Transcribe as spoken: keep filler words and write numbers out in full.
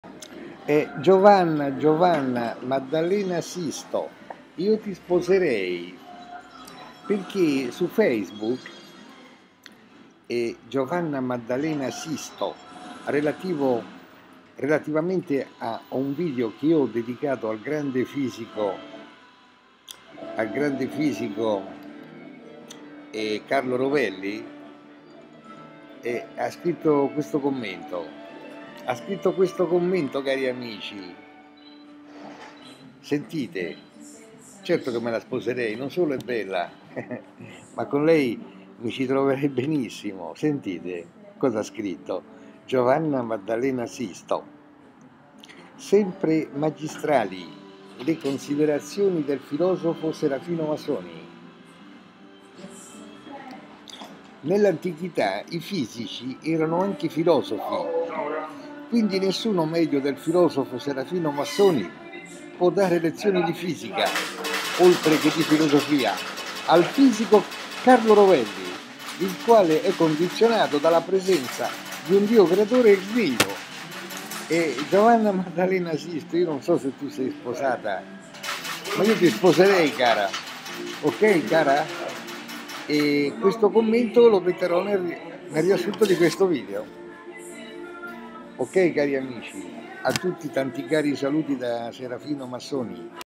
E Giovanna, Giovanna Maddalena Sisto, io ti sposerei, perché su Facebook è Giovanna Maddalena Sisto, relativo, relativamente a un video che io ho dedicato al grande fisico, al grande fisico eh, Carlo Rovelli, e ha scritto questo commento. Ha scritto questo commento, cari amici. Sentite, certo che me la sposerei, non solo è bella, ma con lei mi ci troverei benissimo. Sentite cosa ha scritto Giovanna Maddalena Sisto. Sempre magistrali le considerazioni del filosofo Serafino Masoni. Nell'antichità i fisici erano anche filosofi, quindi nessuno meglio del filosofo Serafino Massoni può dare lezioni di fisica, oltre che di filosofia, al fisico Carlo Rovelli, il quale è condizionato dalla presenza di un Dio creatore ex nihilo. E Giovanna Maddalena Sisto, io non so se tu sei sposata, ma io ti sposerei, cara, ok, cara? E questo commento lo metterò nel, nel riassunto di questo video. Ok, cari amici, a tutti tanti cari saluti da Serafino Massoni.